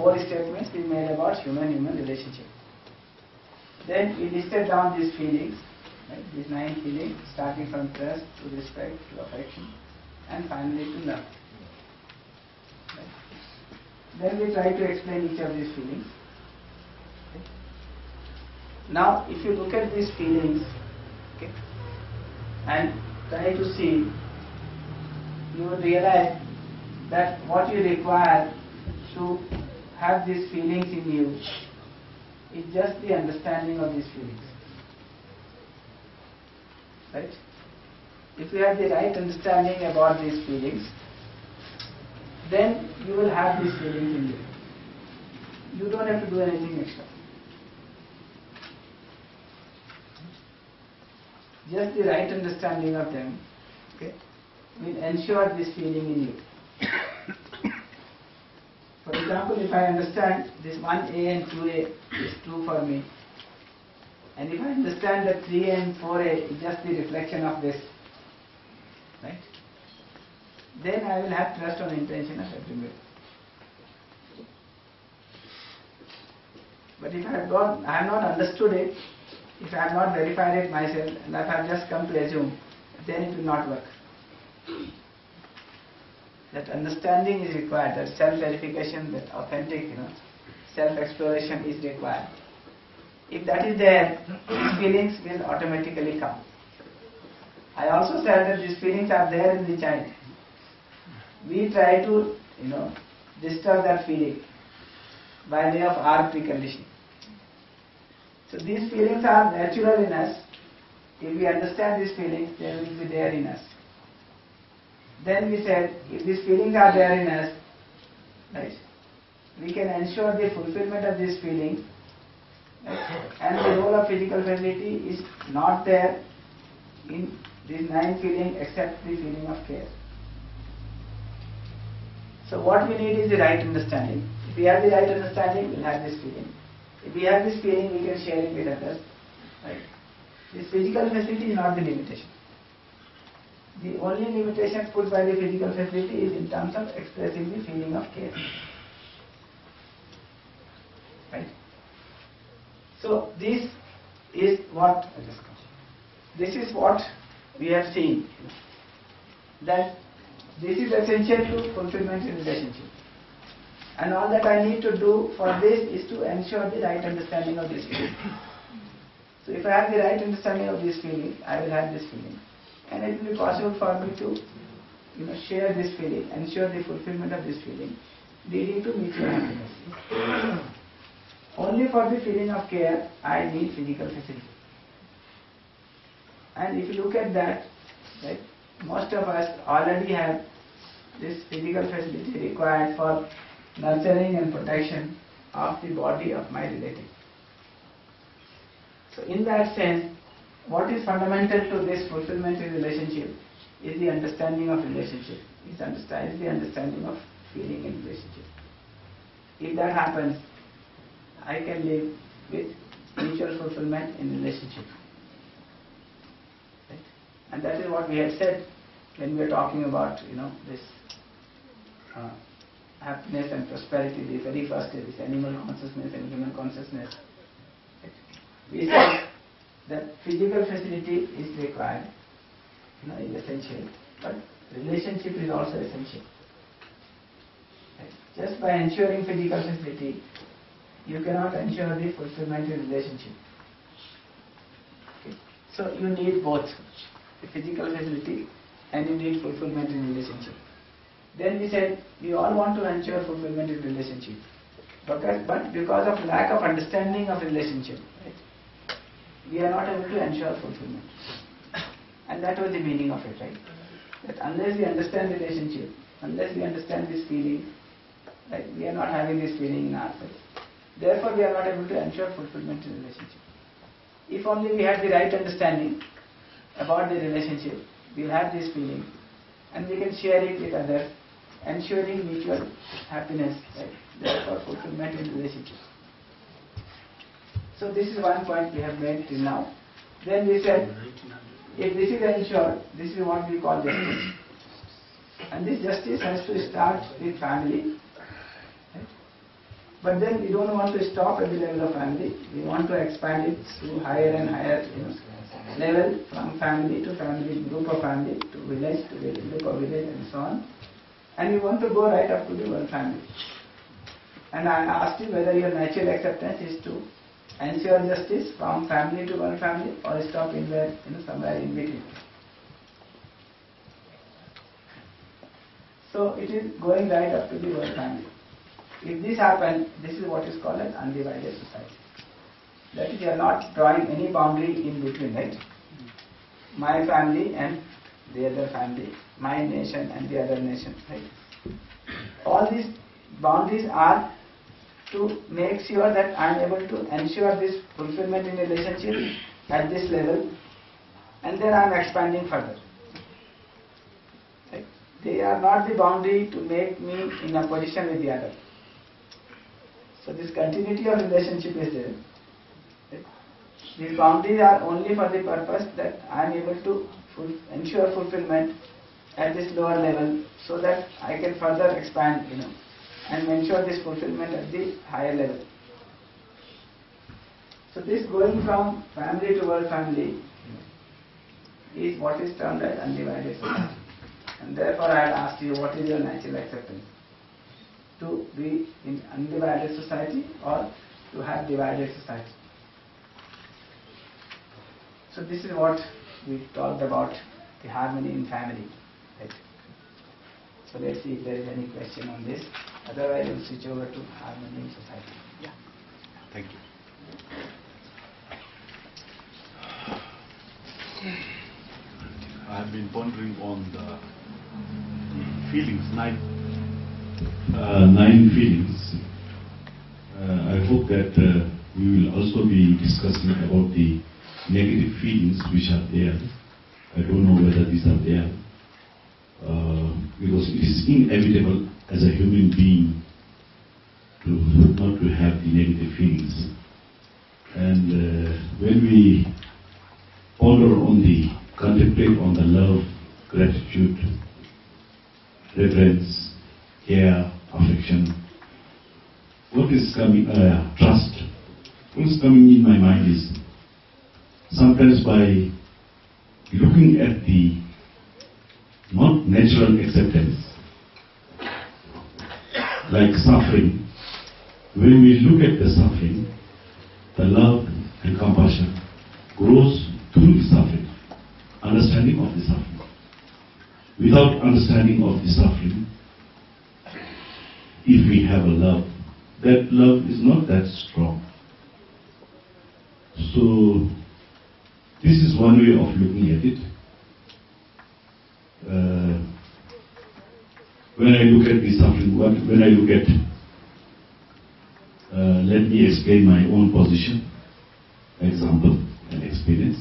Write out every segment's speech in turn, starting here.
4 statements we made about human-human relationship. Then we listed down these feelings, right? These 9 feelings, starting from trust to respect to affection, and finally to love. Right? Then we try to explain each of these feelings. Okay? Now, if you look at these feelings, okay, and try to see, you will realize that what you require to have these feelings in you is just the understanding of these feelings. Right? If you have the right understanding about these feelings, then you will have these feelings in you. You don't have to do anything extra. Just the right understanding of them, okay, will ensure this feeling in you. For example, if I understand this 1A and 2A is true for me, and if I understand that 3A and 4A is just the reflection of this, right, then I will have trust on the intention of everybody. But if I have not understood it, if I have not verified it myself, and if I have just come to assume, then it will not work. That understanding is required, that self-verification, that authentic, self-exploration is required. If that is there, these feelings will automatically come. I also said that these feelings are there in the child. We try to, disturb that feeling by way of our preconditioning. So these feelings are natural in us. If we understand these feelings, they will be there in us. Then we said, if these feelings are there in us, right, we can ensure the fulfillment of these feelings, right, and the role of physical facility is not there in these 9 feelings except the feeling of care. So what we need is the right understanding. If we have the right understanding, we will have this feeling. If we have this feeling, we can share it with others. Right? This physical facility is not the limitation. The only limitation put by the physical facility is in terms of expressing the feeling of care. Right? So this is what we have seen, that this is essential to fulfillment in relationship. And all that I need to do for this is to ensure the right understanding of this feeling. So if I have the right understanding of this feeling, I will have this feeling. And it will be possible for me to share this feeling, ensure the fulfillment of this feeling, leading to mutual happiness. Only for the feeling of care, I need physical facility. And if you look at that, right, most of us already have this physical facility required for nurturing and protection of the body of my relative. So in that sense, what is fundamental to this fulfillment in relationship is the understanding of relationship, is the understanding of feeling in relationship. If that happens, I can live with mutual fulfillment in relationship. Right? And that is what we had said when we were talking about this happiness and prosperity, the very first is this animal consciousness and human consciousness. Right? We said that physical facility is required, is essential, but relationship is also essential. Right? Just by ensuring physical facility, you cannot ensure the fulfillment in relationship. Okay? So you need both, the physical facility and you need fulfillment in relationship. Then we said we all want to ensure fulfillment in relationship, but because of lack of understanding of relationship, right, we are not able to ensure fulfillment. And that was the meaning of it, right? That unless we understand relationship, unless we understand this feeling, right, we are not having this feeling in ourselves. Therefore, we are not able to ensure fulfillment in relationship. If only we had the right understanding about the relationship, we will have this feeling, and we can share it with others, ensuring mutual happiness, right? Therefore, fulfillment in relationship. So this is one point we have made till now. Then we said, if this is ensured, this is what we call justice. And this justice has to start with family. Right? But then we don't want to stop at the level of family. We want to expand it to higher and higher level, from family to family, group of family, to village to village, group of village, and so on. And we want to go right up to the world family. And I asked you whether your natural acceptance is to ensure justice from family to one family, or stop somewhere in between. So it is going right up to the world family. If this happens, this is what is called an undivided society. That is, you are not drawing any boundary in between, right? My family and the other family, my nation and the other nation, right? All these boundaries are to make sure that I am able to ensure this fulfillment in relationship at this level, and then I am expanding further. Right? They are not the boundary to make me in a position with the other. So this continuity of relationship is there. Right? These boundaries are only for the purpose that I am able to ensure fulfillment at this lower level, so that I can further expand, and ensure this fulfillment at the higher level. So this going from family to world family is what is termed as undivided society. And therefore I had asked you, what is your natural acceptance? To be in undivided society or to have divided society? So this is what we talked about, the harmony in family. Right? So let's see if there is any question on this. Otherwise, we'll switch over to harmony in society. Yeah. Thank you. I have been pondering on the feelings, nine feelings. I hope that we will also be discussing about the negative feelings which are there. I don't know whether these are there. Because it is inevitable as a human being not to have the negative feelings. And when we ponder on contemplate on the love, gratitude, reverence, care, affection, what is coming, trust, what is coming in my mind is sometimes by looking at the not natural acceptance, like suffering. When we look at the suffering, the love and compassion grows through the suffering, understanding of the suffering. Without understanding of the suffering, if we have a love, that love is not that strong. So, this is one way of looking at it. When I look at the suffering, when I look at, let me explain my own position, example and experience.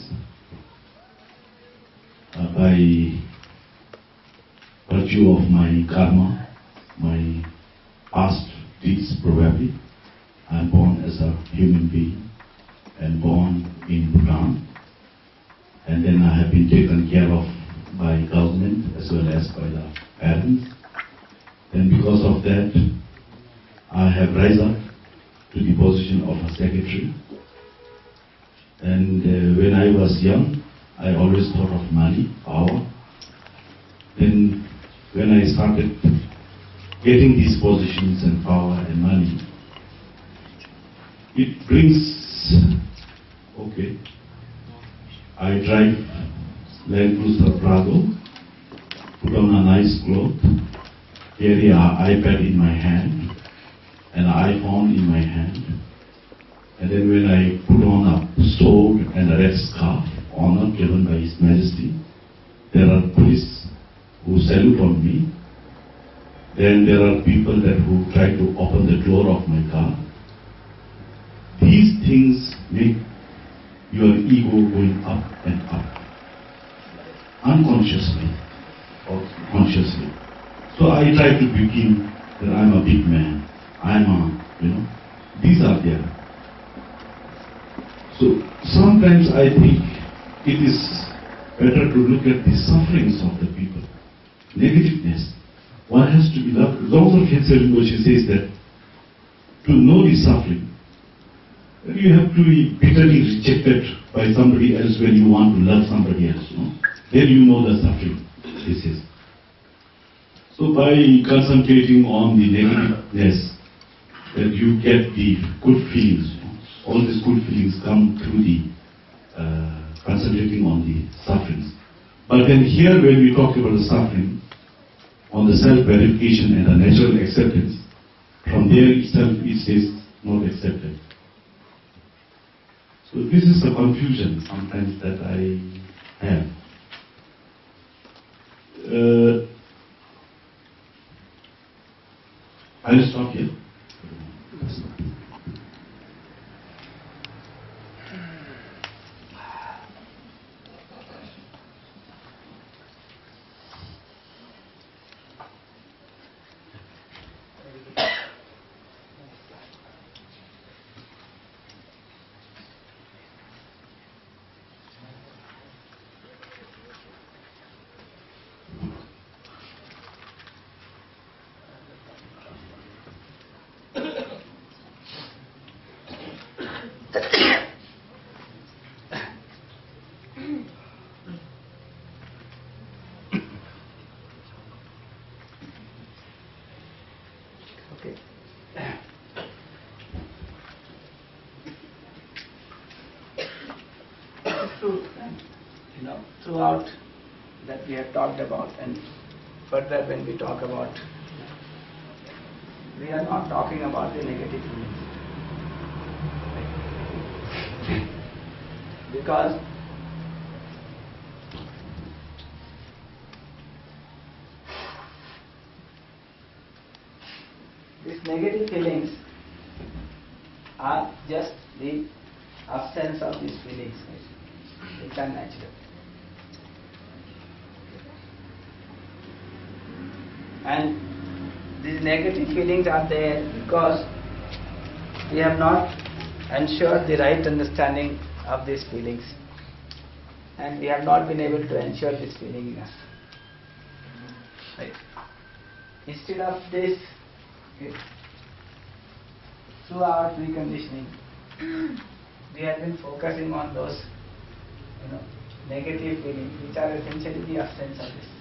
By virtue of my karma, my past deeds probably, I am born as a human being and born in Bhutan. And then I have been taken care of by government as well as by the parents. And because of that, I have risen up to the position of a secretary. And when I was young, I always thought of money, power. Then when I started getting these positions and power and money, it brings, okay, I drive Land Cruiser Prado, put on a nice cloth, carry an iPad in my hand, an iPhone in my hand, and then when I put on a sword and a red scarf, honor given by His Majesty, there are police who salute on me. Then there are people who try to open the door of my car. These things make your ego going up and up, unconsciously or consciously. So I try to begin that I'm a big man, these are there. So sometimes I think it is better to look at the sufferings of the people, negativeness. One has to be loved. Longzor Khyentse Rinpoche says that to know the suffering. You have to be bitterly rejected by somebody else when you want to love somebody else. No? Then you know the suffering this is. So by concentrating on the negativeness, that you get the good feelings. All these good feelings come through the concentrating on the sufferings. But then here when we talk about the suffering, on the self-verification and the natural acceptance, from there itself it says not accepted. So this is the confusion sometimes that I have. I'll stop here. Okay. It's true, and throughout that we have talked about, and further when we talk about, we are not talking about the negative feelings. Right? Because these negative feelings are just the absence of these feelings. It's unnatural. And these negative feelings are there because we have not ensured the right understanding of these feelings, and we have not been able to ensure this feeling in us. Right? Instead of this, through our preconditioning, we have been focusing on those negative feelings which are essentially the absence of this.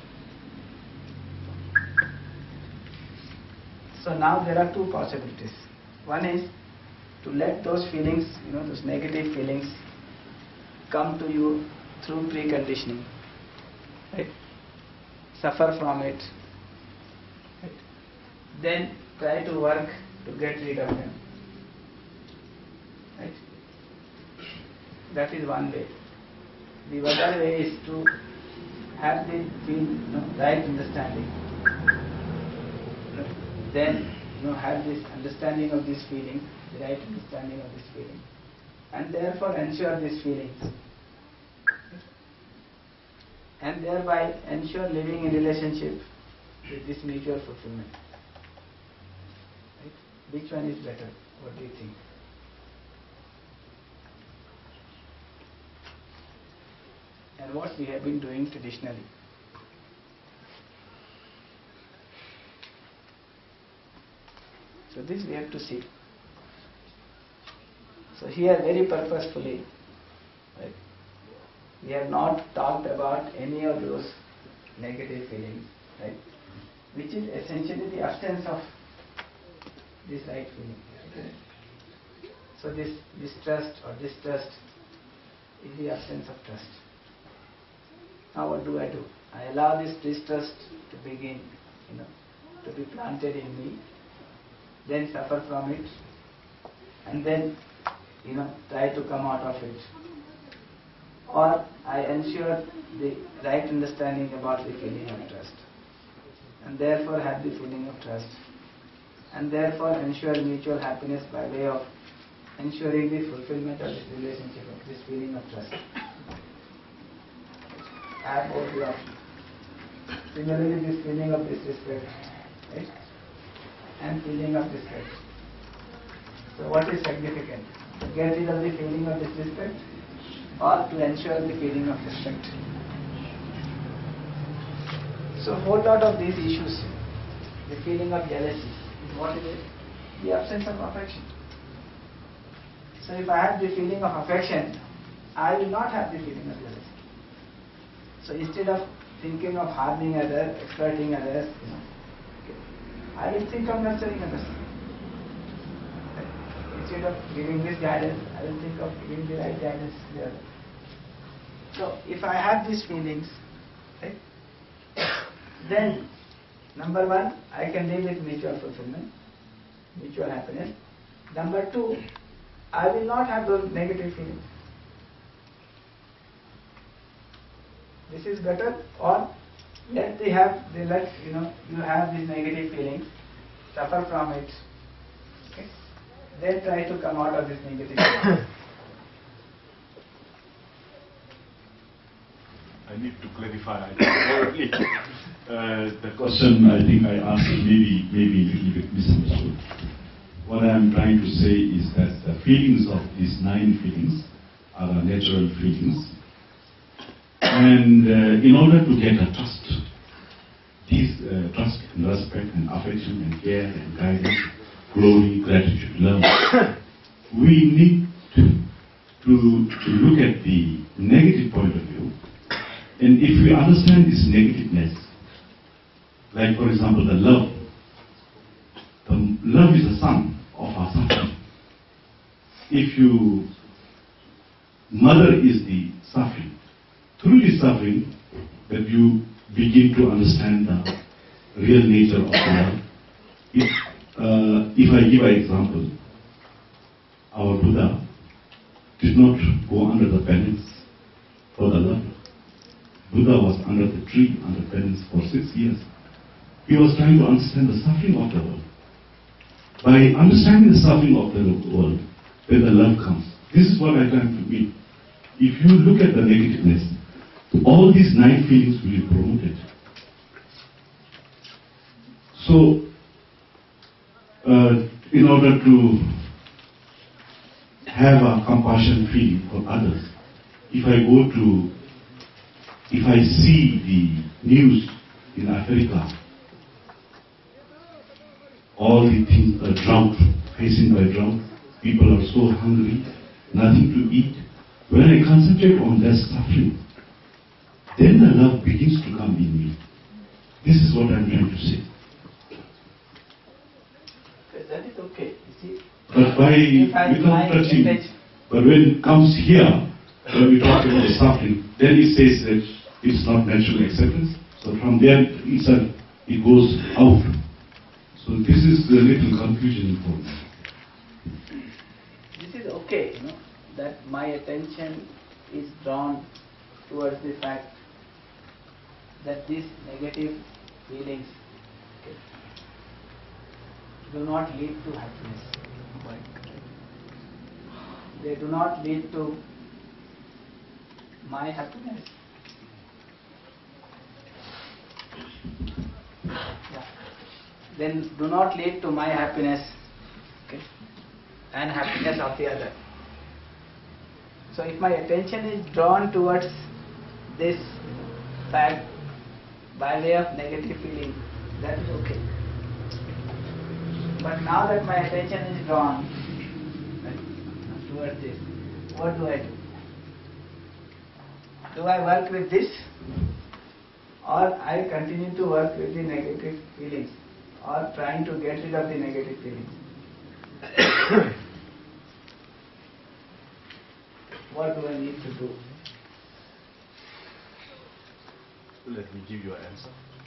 So now there are two possibilities. One is to let those feelings, those negative feelings come to you through preconditioning. Right? Suffer from it. Right? Then try to work to get rid of them. Right? That is one way. The other way is to have the right understanding. Then have this understanding of this feeling, the right understanding of this feeling, and therefore ensure this feeling, and thereby ensure living in relationship with this mutual fulfillment. Right? Which one is better? What do you think? And what we have been doing traditionally. So this we have to see. So here very purposefully, right, we have not talked about any of those negative feelings, right, which is essentially the absence of this right feeling. Right? So this mistrust or distrust is the absence of trust. Now what do? I allow this distrust to begin, to be planted in me, then suffer from it, and then try to come out of it. Or I ensure the right understanding about the feeling of trust, and therefore have the feeling of trust, and therefore ensure mutual happiness by way of ensuring the fulfillment of this relationship, of this feeling of trust. I have both the options. Similarly, this feeling of disrespect, right? And feeling of respect. So what is significant? To get rid of the feeling of disrespect or to ensure the feeling of respect. So whole lot of these issues, the feeling of jealousy, what is it? the absence of affection. So if I have the feeling of affection, I will not have the feeling of jealousy. So instead of thinking of harming others, exploiting others, I will think of nurturing others. Instead of giving this guidance, I will think of giving the right guidance to the other. So if I have these feelings, right, then number one, I can live with mutual fulfillment, mutual happiness. Number two, I will not have those negative feelings. This is better, or you have these negative feelings, suffer from it, okay? Then try to come out of this negative feeling. I need to clarify. The question I think I asked maybe a little bit misunderstood. What I am trying to say is that the feelings of these 9 feelings are natural feelings. And in order to get a trust, these trust and respect and affection and care and guidance, glory, gratitude, love, we need to look at the negative point of view. And if we understand this negativeness, like for example the love is the sum of our suffering. If mother is the suffering, through this suffering that you begin to understand the real nature of love. If I give an example, our Buddha did not go under the penance for the love. Buddha was under the tree, under penance for 6 years. He was trying to understand the suffering of the world. By understanding the suffering of the world, then the love comes. This is what I trying to mean. If you look at the negativeness, all these 9 feelings will be promoted. So, in order to have a compassion feeling for others, if I see the news in Africa, all the things are drought, facing by drought, people are so hungry, nothing to eat. When I concentrate on their suffering, then the love begins to come in me. This is what I'm trying to say. That is okay. You see, But without touching, but when it comes here, when we talk about the suffering, then it says that it's not natural acceptance. So from there itself, it goes out. So this is the little confusion for me. This is okay, that my attention is drawn towards the fact that these negative feelings do not lead to happiness. They do not lead to my happiness. Then do not lead to my happiness, and happiness of the other. So if my attention is drawn towards this fact by way of negative feeling, that is okay. But now that my attention is drawn towards this, what do I do? Do I work with this, or I continue to work with the negative feelings, or trying to get rid of the negative feelings? What do I need to do? Let me give you an answer.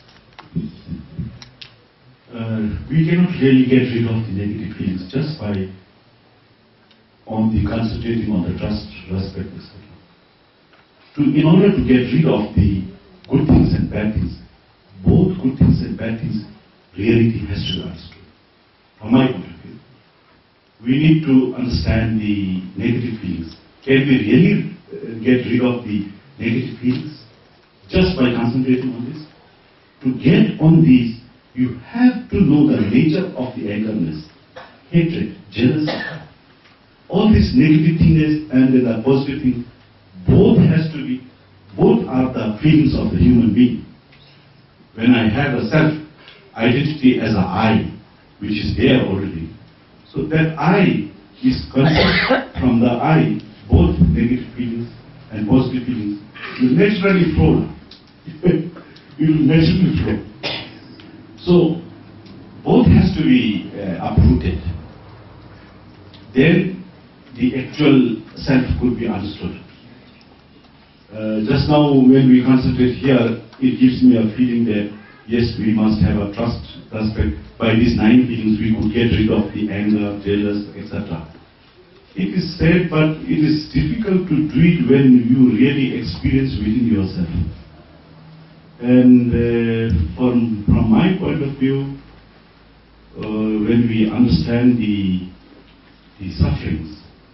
We cannot really get rid of the negative feelings just by concentrating on the trust, respect, etc. In order to get rid of the good things and bad things, both good things and bad things, reality has to be understood. From my point of view, we need to understand the negative feelings. Can we really get rid of the negative feelings just by concentrating on this? To get on these, you have to know the nature of the angerness, hatred, jealousy, all this negative things and the positive thing. Both are the feelings of the human being. When I have a self-identity as an I, which is there already, So that I is concept from the I, both negative feelings and positive feelings will naturally flow. It will naturally flow. So both has to be uprooted. Then the actual self could be understood. Just now when we concentrate here, it gives me a feeling that yes, we must have a trust, respect. By these 9 feelings we could get rid of the anger, jealous, etc. It is said, but it is difficult to do it when you really experience within yourself. And from my point of view, when we understand the sufferings,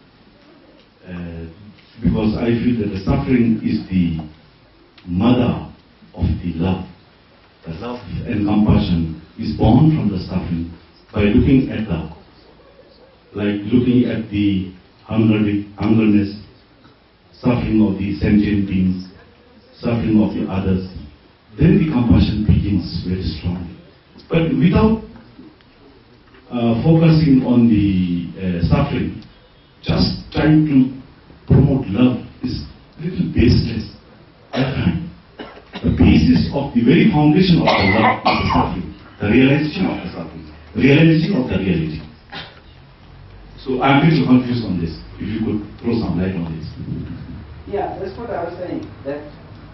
because I feel that the suffering is the mother of the love. The love and compassion is born from the suffering by looking at the hungerness, suffering of the sentient beings, suffering of the others. Then the compassion begins very strongly. But without focusing on the suffering, just trying to promote love is little baseless. The basis of the very foundation of the love is the suffering, the realization of the suffering, realization of the reality. So I'm a little confused on this. If you could throw some light on this. Yeah, that's what I was saying. That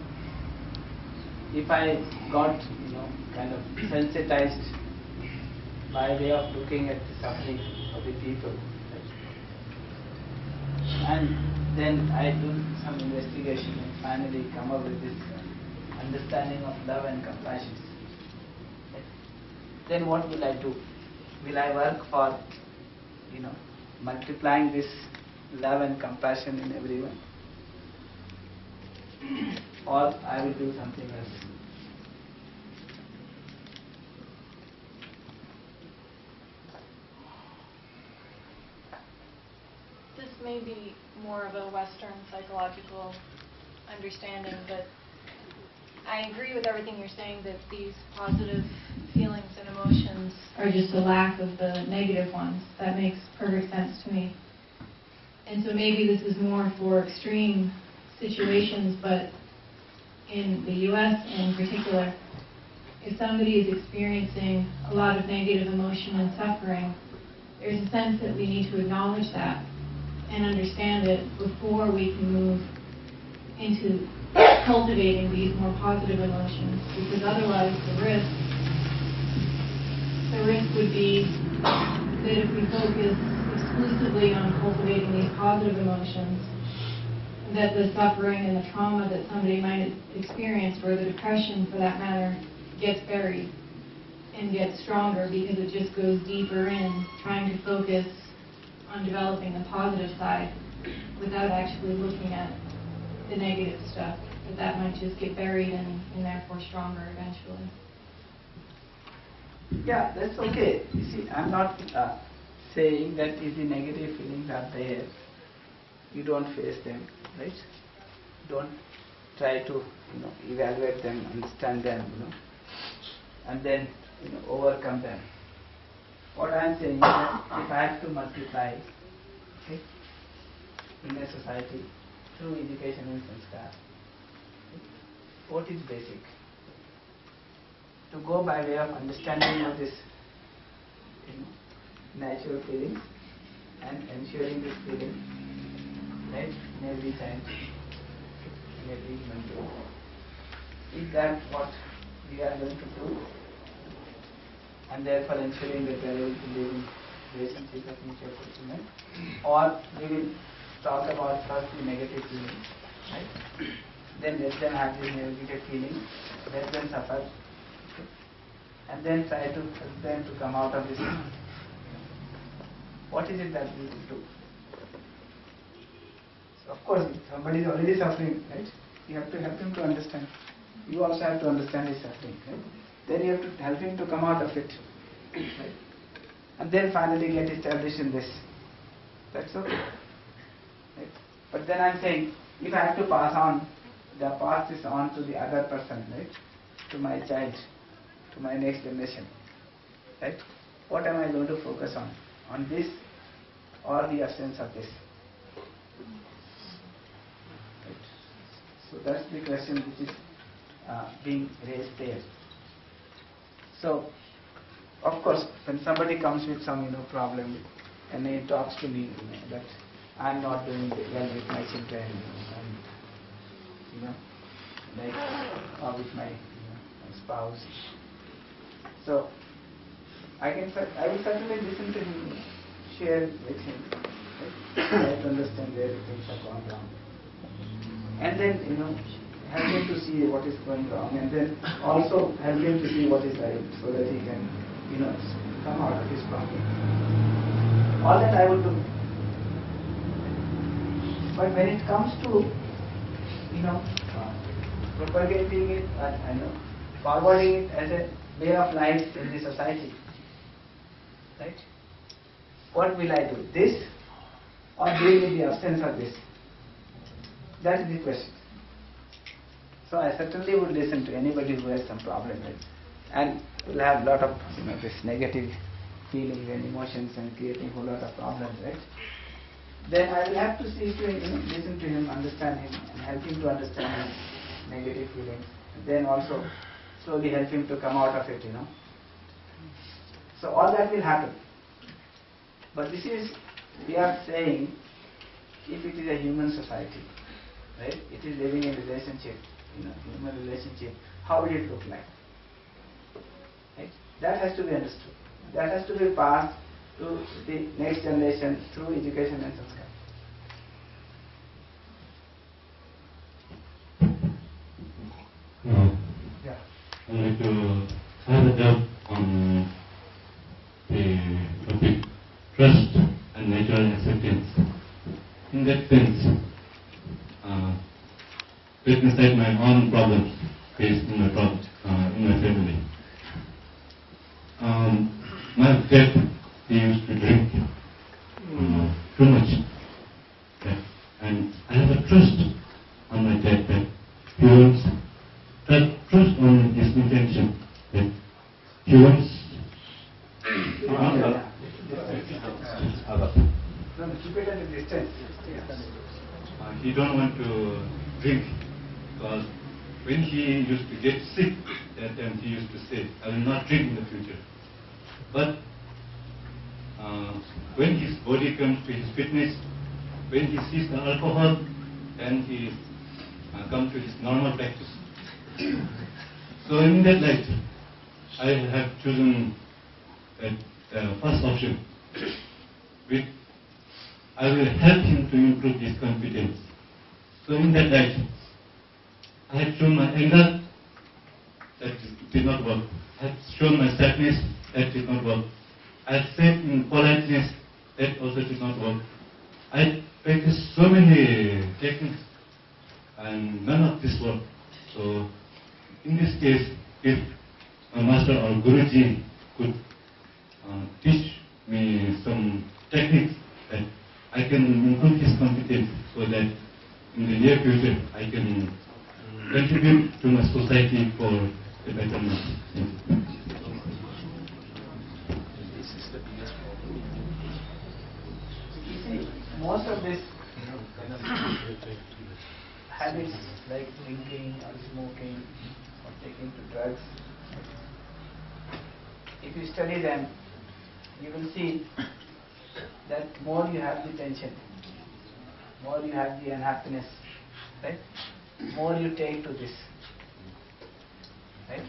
if I got, kind of sensitized by way of looking at the suffering of the people, right? And then I do some investigation and finally come up with this understanding of love and compassion. Right? Then what will I do? Will I work for, multiplying this love and compassion in everyone? Or I will do something else? This may be more of a Western psychological understanding, but I agree with everything you're saying, that these positive feelings and emotions are just a lack of the negative ones. That makes perfect sense to me. And so maybe this is more for extreme situations, but in the U.S. in particular, if somebody is experiencing a lot of negative emotion and suffering, there's a sense that we need to acknowledge that and understand it before we can move into cultivating these more positive emotions, because otherwise the risk would be that if we focus exclusively on cultivating these positive emotions, that the suffering and the trauma that somebody might experience, or the depression for that matter, gets buried and gets stronger because it just goes deeper in trying to focus on developing the positive side without actually looking at the negative stuff. That might just get buried and therefore stronger eventually. Yeah, that's okay. You see, I'm not saying that if the negative feelings are there, you don't face them, right? Don't try to, evaluate them, understand them, and then, overcome them. What I'm saying is that if I have to multiply, okay, in a society through education and sanskar, what is basic? To go by way of understanding of this, natural feelings and ensuring this feeling, right, in every child, in every human being. Is that what we are going to do? And therefore ensuring that they are able to live in relationship of mutual fulfillment? Or we will talk about first the negative feelings, right? Then let them have this negative feeling, let them suffer, and then try to help them to come out of this. What is it that we will do? So of course, if somebody is already suffering, right? You have to help him to understand. You also have to understand his suffering, right? Then you have to help him to come out of it, right? And then finally get established in this. That's okay, right? But then I'm saying, if I have to pass this on to the other person, right? To my child, to my next generation, right? What am I going to focus on? on this or the absence of this. Right. So that's the question which is being raised there. So, of course, when somebody comes with some problem and he talks to me that I'm not doing well with my children, and like or with my my spouse. So I will certainly listen to him, share with him, right? Try to understand where things have gone wrong, and then help him to see what is going wrong, and then also help him to see what is right, so that he can come out of his problem. All that I would do. But when it comes to propagating it and forwarding it as a way of life in the society, right? What will I do? This or deal with the absence of this? That is the question. So I certainly would listen to anybody who has some problem with, and will have a lot of this negative feelings and emotions and creating a whole lot of problems, right? Then I will have to see to listen to him, understand him, and help him to understand his negative feelings. Then also slowly help him to come out of it, So all that will happen. But this is, we are saying, if it is a human society, right? It is living in relationship, human relationship. How will it look like? Right? That has to be understood. That has to be passed to the next generation through education and sanskar. Yeah. I'd like to have a doubt on the topic trust and natural acceptance. In that sense, let me cite my own problems faced in my family. My dad, he used to drink too much. And I have a trust on my dad that he wants, trust on his intention that he wants. He don't want to drink because when he used to get sick, that time he used to say, I will not drink in the future. But when his body comes to his fitness, when he sees the alcohol, then he comes to his normal practice. So in that light, I have chosen that first option, which I will help him to improve his confidence. So in that light, I have shown my anger, that did not work. I have shown my sadness, that did not work. I have said in politeness, that also did not work. I practiced so many techniques, and none of this worked. So in this case, if my master or Guruji could teach me some techniques that I can improve his confidence, so that in the near future I can contribute to my society for the betterment. Most of these habits like drinking or smoking or taking to drugs, if you study them, you will see that more you have the tension, more you have the unhappiness, right? More you take to this, right?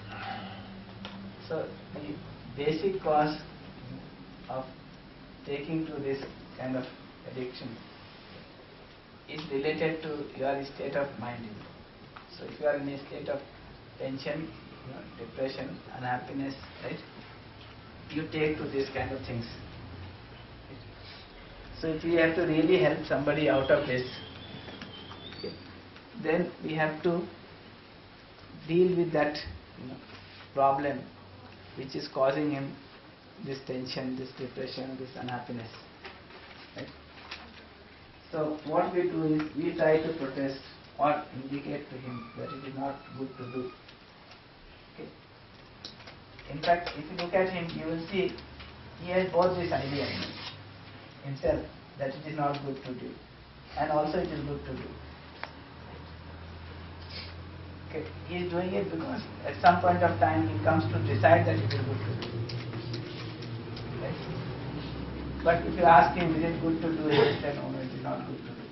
So the basic cause of taking to this kind of addiction is related to your state of mind. So if you are in a state of tension, depression, unhappiness, right? You take to these kind of things. So if we have to really help somebody out of this, then we have to deal with that problem which is causing him this tension, this depression, this unhappiness. Right? So what we do is we try to protest or indicate to him that it is not good to do. Okay. In fact, if you look at him, you will see He has both these ideas himself, that it is not good to do, and also it is good to do. Okay. He is doing it because at some point of time he comes to decide that it is good to do. Right? But if you ask him, is it good to do, he will say, no, it is not good to do.